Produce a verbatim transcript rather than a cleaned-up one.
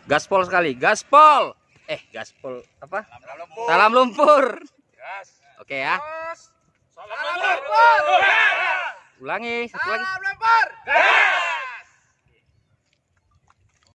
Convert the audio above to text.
Gaspol sekali, gaspol. Eh, gaspol apa? Salam lumpur. Salam lumpur. Gas. Oke ya. Salam lumpur. Ulangi, satu lagi. Salam lumpur.